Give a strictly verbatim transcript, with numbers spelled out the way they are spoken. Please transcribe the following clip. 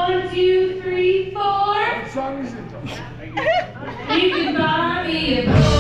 One, two, three, four. What song is it though? You can buy me a